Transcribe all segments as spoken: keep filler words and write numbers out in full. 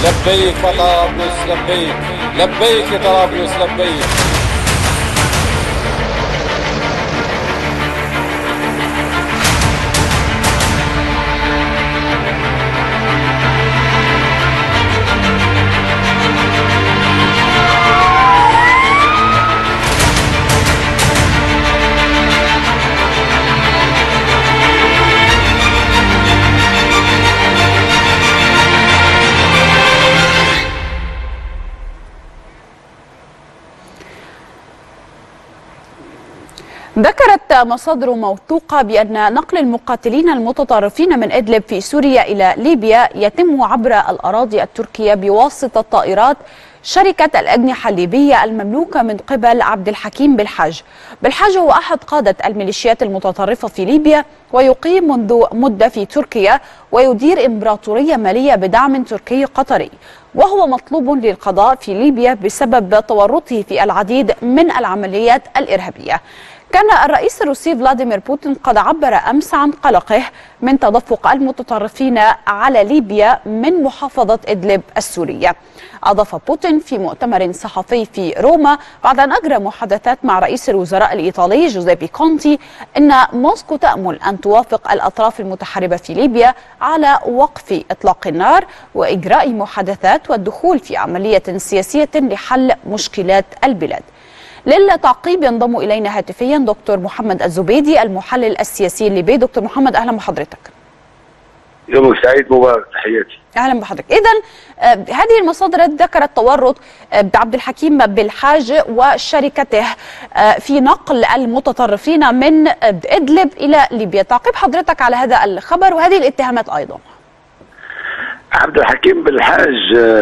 لبيك يا طرابلس لبيك، لبيك يا طرابلس لبيك. ذكرت مصادر موثوقة بأن نقل المقاتلين المتطرفين من إدلب في سوريا إلى ليبيا يتم عبر الأراضي التركية بواسطة طائرات شركة الأجنحة الليبية المملوكة من قبل عبد الحكيم بالحاج. بالحاج هو أحد قادة الميليشيات المتطرفة في ليبيا، ويقيم منذ مدة في تركيا ويدير إمبراطورية مالية بدعم تركي قطري، وهو مطلوب للقضاء في ليبيا بسبب تورطه في العديد من العمليات الإرهابية. كان الرئيس الروسي فلاديمير بوتين قد عبر أمس عن قلقه من تدفق المتطرفين على ليبيا من محافظة إدلب السورية. أضاف بوتين في مؤتمر صحفي في روما بعد أن أجرى محادثات مع رئيس الوزراء الإيطالي جوزيبي كونتي أن موسكو تأمل أن توافق الأطراف المتحاربة في ليبيا على وقف إطلاق النار وإجراء محادثات والدخول في عملية سياسية لحل مشكلات البلاد. للتعقيب ينضم إلينا هاتفيا دكتور محمد الزبيدي المحلل السياسي الليبي. دكتور محمد أهلا بحضرتك. يومك سعيد مبارك، تحياتي. أهلا بحضرتك. إذن هذه المصادر ذكرت تورط بعبد الحكيم بالحاج وشركته في نقل المتطرفين من إدلب إلى ليبيا. تعقيب حضرتك على هذا الخبر وهذه الاتهامات أيضا. عبد الحكيم بالحاج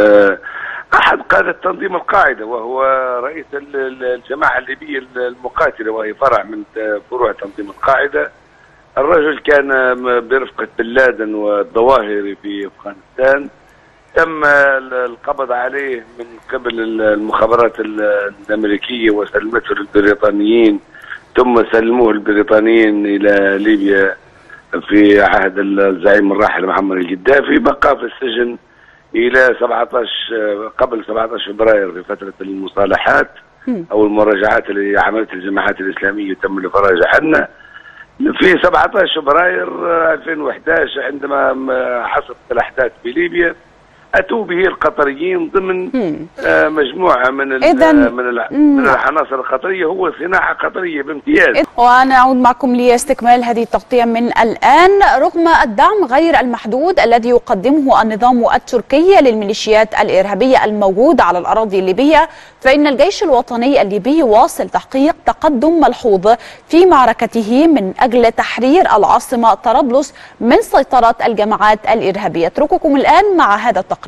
أحد قادة تنظيم القاعدة، وهو رئيس الجماعة الليبية المقاتلة وهي فرع من فروع تنظيم القاعدة. الرجل كان برفقة بن لادن والظواهري في أفغانستان. تم القبض عليه من قبل المخابرات الأمريكية وسلمته للبريطانيين، ثم سلموه البريطانيين إلى ليبيا في عهد الزعيم الراحل معمر القذافي. بقى في السجن إلى سبعة عشر قبل سبعة عشر فبراير في فترة المصالحات أو المراجعات اللي عملتها الجماعات الإسلامية تم الإفراج عنها. في سبعة عشر فبراير ألفين وأحد عشر عندما حصلت الأحداث في ليبيا أتوا به القطريين ضمن مجموعة من من من العناصر القطرية، هو صناعة قطرية بامتياز. وأنا أعود معكم لاستكمال هذه التغطية من الآن. رغم الدعم غير المحدود الذي يقدمه النظام التركي للميليشيات الإرهابية الموجودة على الأراضي الليبية، فإن الجيش الوطني الليبي واصل تحقيق تقدم ملحوظ في معركته من أجل تحرير العاصمة طرابلس من سيطرة الجماعات الإرهابية. أترككم الآن مع هذا التقرير.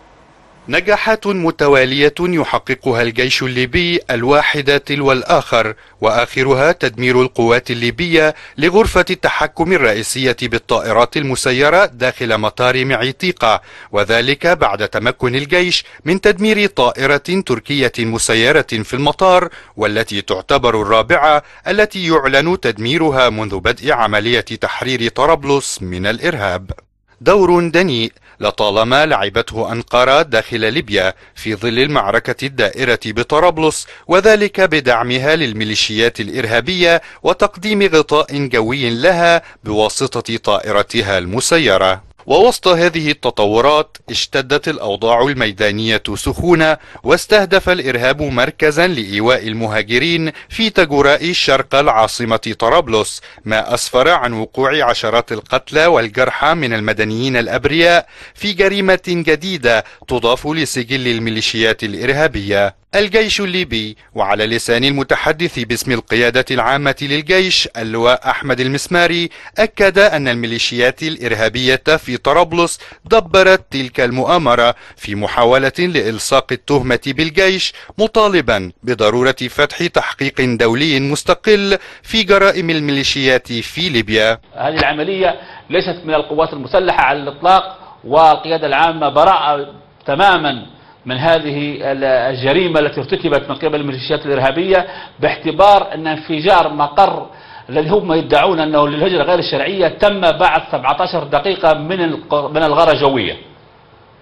نجاحات متوالية يحققها الجيش الليبي الواحد تلو الآخر، وآخرها تدمير القوات الليبية لغرفة التحكم الرئيسية بالطائرات المسيرة داخل مطار معيتيقة، وذلك بعد تمكن الجيش من تدمير طائرة تركية مسيرة في المطار، والتي تعتبر الرابعة التي يعلن تدميرها منذ بدء عملية تحرير طرابلس من الإرهاب. دور دنيء لطالما لعبته أنقرة داخل ليبيا في ظل المعركة الدائرة بطرابلس، وذلك بدعمها للميليشيات الإرهابية وتقديم غطاء جوي لها بواسطة طائرتها المسيرة. ووسط هذه التطورات اشتدت الأوضاع الميدانية سخونة، واستهدف الإرهاب مركزا لإيواء المهاجرين في تجراء شرق العاصمة طرابلس، ما أسفر عن وقوع عشرات القتلى والجرحى من المدنيين الأبرياء في جريمة جديدة تضاف لسجل الميليشيات الإرهابية. الجيش الليبي وعلى لسان المتحدث باسم القيادة العامة للجيش اللواء أحمد المسماري أكد أن الميليشيات الإرهابية في طرابلس دبرت تلك المؤامرة في محاولة لإلصاق التهمة بالجيش، مطالبا بضرورة فتح تحقيق دولي مستقل في جرائم الميليشيات في ليبيا. هذه العملية ليست من القوات المسلحة على الإطلاق، والقيادة العامة براءة تماما من هذه الجريمة التي ارتكبت من قبل الميليشيات الإرهابية، باعتبار أن انفجار مقر الذي هم يدعون أنه للهجرة غير الشرعية تم بعد سبعة عشر دقيقة من من الغارة الجوية.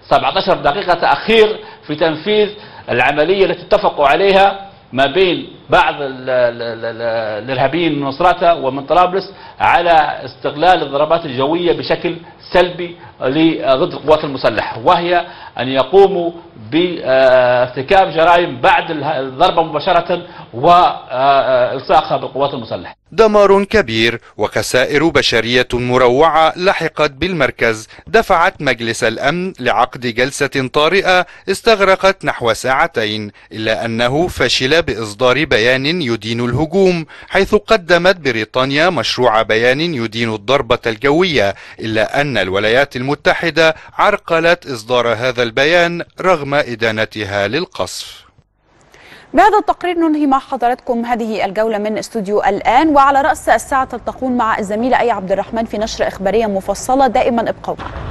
سبعة عشر دقيقة تأخير في تنفيذ العملية التي اتفقوا عليها ما بين بعض الإرهابيين من مصراتة ومن طرابلس على استغلال الضربات الجوية بشكل سلبي ضد القوات المسلحة، وهي أن يقوموا بارتكاب جرائم بعد الضربة مباشرة وإلصاقها بالقوات المسلحة. دمار كبير وخسائر بشرية مروعة لحقت بالمركز دفعت مجلس الأمن لعقد جلسة طارئة استغرقت نحو ساعتين، إلا أنه فشل بإصدار بيان يدين الهجوم، حيث قدمت بريطانيا مشروع بيان يدين الضربة الجوية، إلا أن الولايات المتحدة عرقلت إصدار هذا البيان رغم إدانتها للقصف. بهذا التقرير ننهي مع حضراتكم هذه الجولة من استوديو الآن، وعلى رأس الساعة تلتقون مع الزميلة أي عبد الرحمن في نشرة إخبارية مفصلة. دائما ابقوا